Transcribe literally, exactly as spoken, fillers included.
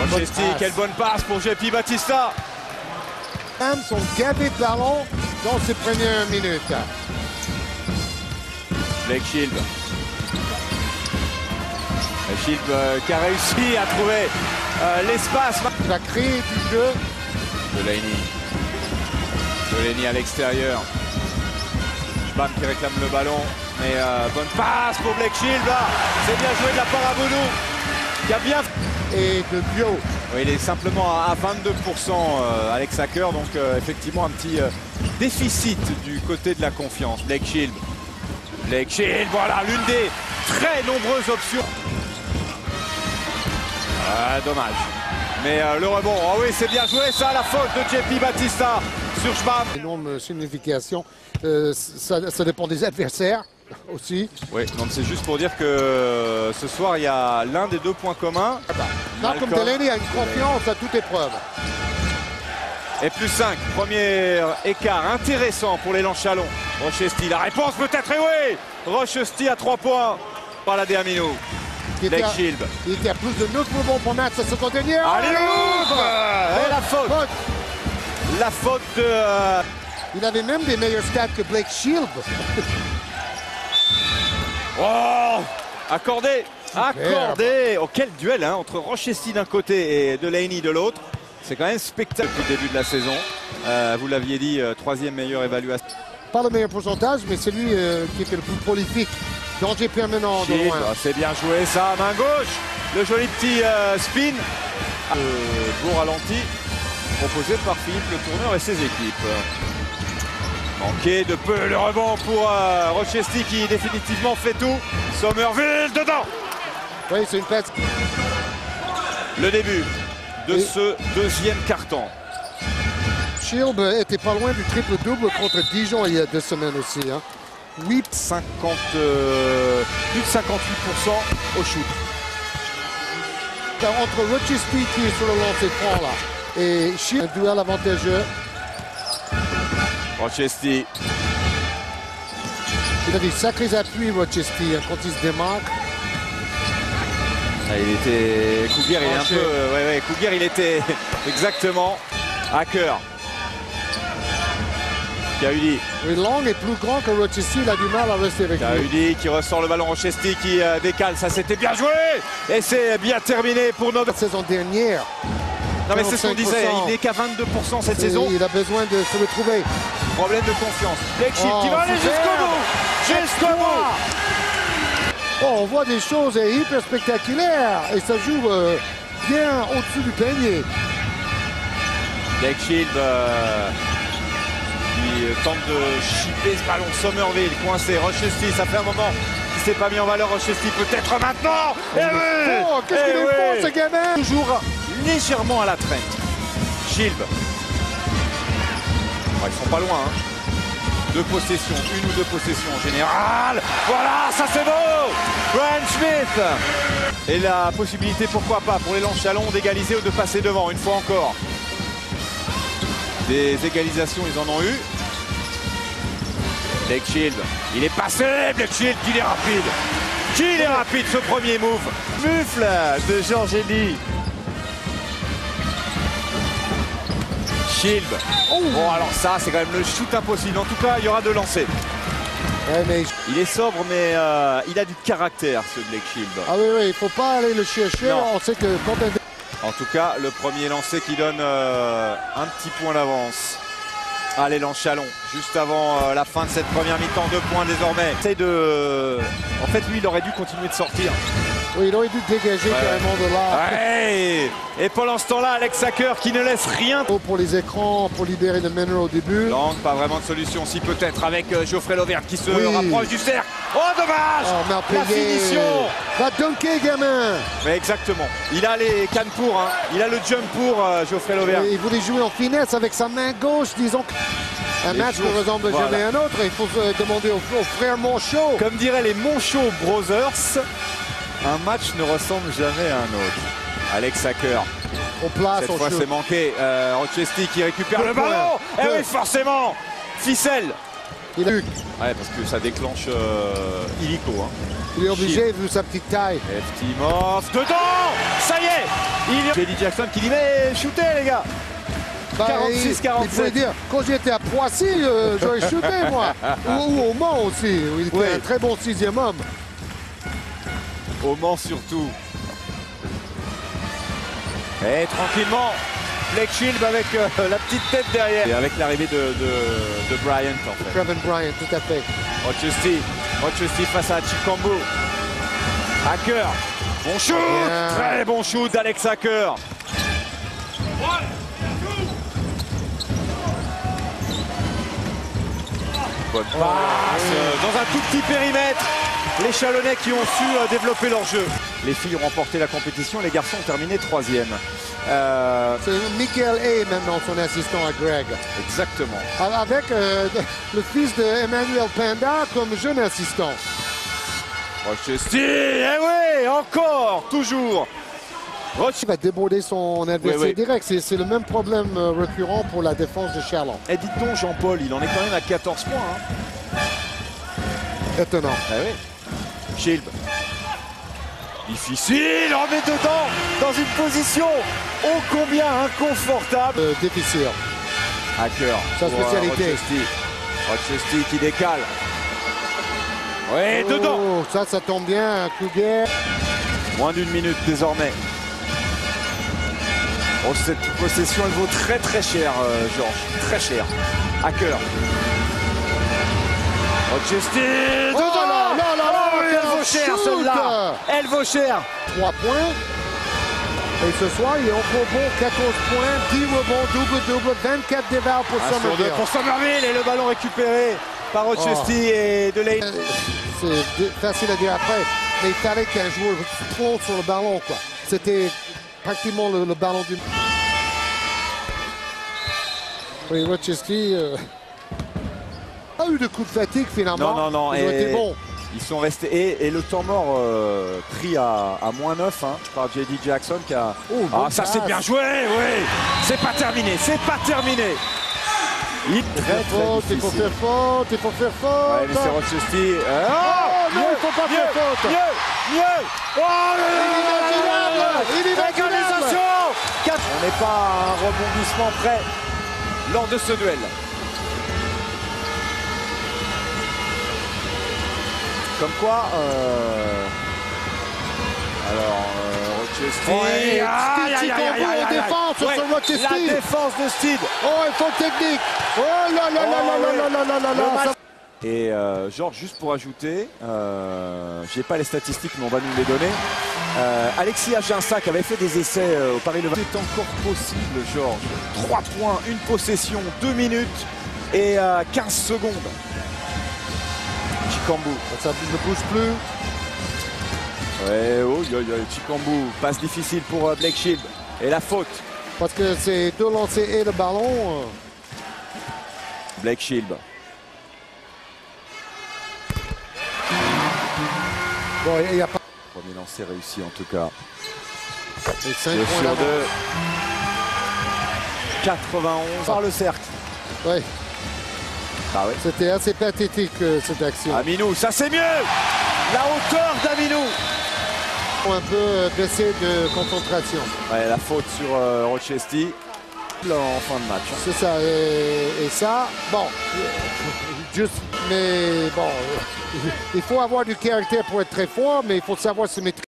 Rochestie, quelle bonne passe pour J P Battista. Sont gavés de ballon dans ces premières minutes. Blake Shield. Shield euh, qui a réussi à trouver euh, l'espace. Il va créer du jeu. Delaney. Delaney à l'extérieur. Schbam qui réclame le ballon. Mais euh, bonne passe pour Blake Shield. C'est bien joué de la part à Boudou. Qui a bien. Et de bio. Oui, il est simplement à vingt-deux pour cent euh, Alex Hacker. Donc euh, effectivement un petit euh, déficit du côté de la confiance. Blake Shield. Blake Shield, voilà l'une des très nombreuses options. Ah, dommage. Mais euh, le rebond, oh oui, c'est bien joué ça, la faute de J P Battista sur Schbam. Énorme signification. Euh, ça, ça dépend des adversaires aussi. Oui, donc c'est juste pour dire que euh, ce soir, il y a l'un des deux points communs. Ah bah, Malcolm Delaney a une confiance à toute épreuve. Et plus cinq, premier écart intéressant pour l'élan Chalon. Rochestie, la réponse peut-être, et oui, Rochestie à trois points par la Dermino. Blake Shield. Il était à plus de neuf rebonds pour match la seconde dernière. Allez, ouvre. Et la faute. faute. La faute de... Euh... Il avait même des meilleurs stats que Blake Shield. Oh, accordé. Accordé. Oh, quel duel hein, entre Rochestie d'un côté et Delaney de l'autre. C'est quand même spectaculaire depuis le début de la saison. Euh, vous l'aviez dit, euh, troisième meilleure évaluation. Pas le meilleur pourcentage, mais c'est lui euh, qui était le plus prolifique. Danger permanent de loin. C'est bien joué ça, main gauche. Le joli petit euh, spin. Euh, beau ralenti proposé par Philippe Le Tourneur et ses équipes. Manqué de peu le rebond pour euh, Rochestie qui définitivement fait tout. Somerville dedans. Oui, c'est une passe. Le début de et... ce deuxième carton. Shield était pas loin du triple-double contre Dijon il y a deux semaines aussi. Hein. huit, cinquante, euh, plus de cinquante-huit pour cent au shoot. Entre Rochestie qui est sur le lancer franc là et Shield, un duel avantageux. Rochestie. Il a des sacrés appuis Rochestie hein, quand il se démarque. Ah, il était. Couguer, il est un peu. Euh, ouais, ouais, Couguer, il était exactement Hacker. Kaudi. Oui, Long est plus grand que Rochestie, il a du mal à rester avec lui. Kaudi qui ressort le ballon, Rochestie qui euh, décale, ça c'était bien joué. Et c'est bien terminé pour notre la saison dernière. Non mais c'est ce qu'on disait, il n'est qu'à vingt-deux pour cent cette saison. Il a besoin de se retrouver. Problème de confiance. Blake Shield oh, qui va aller jusqu'au bout. Jusqu'au bout. Oh, on voit des choses hyper spectaculaires et ça joue euh, bien au-dessus du panier. Blake Shield euh, qui euh, tente de chipper ce ballon. Somerville coincé. Rochestie, ça fait un moment qu'il s'est pas mis en valeur. Rochestie peut-être maintenant. Et oui. Oh, qu'est-ce qu'il est fort ce gamin. Toujours légèrement à la traîne. Shield. Oh, ils sont pas loin. Hein. Deux possessions, une ou deux possessions en général. Voilà, ça c'est beau. Brian Smith. Et la possibilité, pourquoi pas, pour l'élan Chalon d'égaliser ou de passer devant, une fois encore. Des égalisations, ils en ont eu. Blake Shield, il est passé. Blake Shield, qu'il est rapide. Qu'il est rapide, ce premier move. Mufle de Georges Eddy. Shield. Oh. Bon alors ça c'est quand même le shoot impossible. En tout cas il y aura de lancers. Ouais, mais... Il est sobre mais euh, il a du caractère ce Blake Shield. Ah oui oui il faut pas aller le chercher. Non. On sait que quand elle... En tout cas le premier lancé qui donne euh, un petit point d'avance à l'élan Chalon. Juste avant euh, la fin de cette première mi-temps, deux points désormais. Essaye de... En fait lui il aurait dû continuer de sortir. Oui, il aurait dû dégager ouais. carrément de là. Ouais. Et pendant ce temps-là, Alex Hacker qui ne laisse rien. Pour les écrans, pour libérer le meneur au début. Non, pas vraiment de solution. Si peut-être avec euh, Geoffrey Lauvergne qui se oui. rapproche du cercle. Oh, dommage oh, la finition. Va dunker, gamin. Mais exactement. Il a les cannes pour. Hein. Il a le jump pour euh, Geoffrey Lauvergne. Il voulait jouer en finesse avec sa main gauche, disons. Un les match jours. ne ressemble voilà. jamais à un autre. Il faut euh, demander aux, aux frères Monchot. Comme diraient les Monchot Brothers. Un match ne ressemble jamais à un autre. Alex Hacker. Au place, Cette fois c'est manqué. Euh, Rochestie qui récupère le, le ballon. Et oui forcément. Ficelle. Il a eu. Ouais parce que ça déclenche euh, illico. Hein. Il est obligé Shield. Vu sa petite taille. Eftimov dedans. Ça y est. Il... Eddie Jackson qui dit mais shootez les gars. Bah, quarante-six quarante-sept. Il faut dire, quand j'étais à Poissy, euh, j'aurais shooté moi. Ou, ou au Mans aussi, où il était oui. un très bon sixième homme. Au Mans surtout. Et tranquillement, Blake Shield avec euh, la petite tête derrière. Et avec l'arrivée de, de, de Bryant en fait. Kevin Bryant, tout à fait. Rochester, Rochester face à Chikambo. Hacker, bon shoot, bien. Très bon shoot d'Alex Hacker. Bonne passe euh, dans un tout petit périmètre. Les Chalonnais qui ont su euh, développer leur jeu. Les filles ont remporté la compétition, les garçons ont terminé troisième. Euh... C'est Michael A maintenant son assistant à Greg. Exactement. Avec euh, le fils de Emmanuel Panda comme jeune assistant. Rochester, eh oui, encore, toujours. Il va déborder son adversaire oui, oui. direct. C'est le même problème euh, récurrent pour la défense de Charlotte. Et dites donc, Jean-Paul, il en est quand même à quatorze points. Hein. Étonnant. Eh oui. Shield. Difficile, on met dedans dans une position ô combien inconfortable. Euh, difficile. Hacker. Sa spécialité. Rochester. Rochester qui décale. Oui, oh, dedans. Ça, ça tombe bien. Cougar. Moins d'une minute désormais. Oh, cette possession, elle vaut très très cher, euh, Georges. Très cher. Hacker. Rochester. Oh là là là là, oh, oui, elle vaut cher shoot. celle-là. Elle vaut cher. trois points. Et ce soir, il est encore bon. quatorze points, dix rebonds, double-double, vingt-quatre dévals pour Un Somerville. pour Somerville et le ballon récupéré par Rochester oh. et Delaney. C'est facile à dire après, mais il fallait qu'un joueur plonge sur le ballon, quoi. C'était pratiquement le, le ballon du... Oui, Rochester euh... a eu de coups de fatigue finalement. Non, non, non. Ils ont été bons. Ils sont restés. Et, et le temps mort euh, pris à, à moins neuf hein, par J D Jackson qui a. Oh, ah, ça c'est bien joué, oui. C'est pas terminé, c'est pas terminé. Il très, très faute, il faut faire faute, il faut faire faute. Ouais, mais c'est Rochester. Euh, oh, oh non, mieux, il faut pas mieux, faire faute. Mieux, mieux. Oh, inimaginable. On n'est pas à un rebondissement près lors de ce duel. Comme quoi, euh... alors euh, Rochester. Ouais, aïe, aïe, aïe, aïe, aïe, aïe. Défense Ouais, sur Rochester. La défense de Steed. Oh, il faut technique. Oh là là là oh, là là là là là là là. Et euh, Georges, juste pour ajouter, euh, j'ai pas les statistiques, mais on va nous les donner. Euh, Alexis Aginsac avait fait des essais euh, au Paris-Le-Vin. C'est encore possible, Georges. trois points, une possession, deux minutes et euh, quinze secondes. Chikambo. Ça ne bouge plus. Ouais, oh, yo, yo, Chikambo. Passe difficile pour euh, Blake Shield. Et la faute. Parce que c'est deux lancers et le ballon. Euh... Blake Shield. Bon, il n'y a pas. Premier lancer réussi en tout cas. Et cinq deux points sur d'avance. deux. quatre-vingt-onze par le cercle. Oui. Ah ouais. C'était assez pathétique euh, cette action. Aminou, ça c'est mieux. La hauteur d'Aminou. Un peu euh, baissé de concentration. Ouais, la faute sur euh, Rochester en fin de match. C'est ça. Et, et ça, bon, juste, mais bon, il faut avoir du caractère pour être très fort, mais il faut savoir se maîtriser.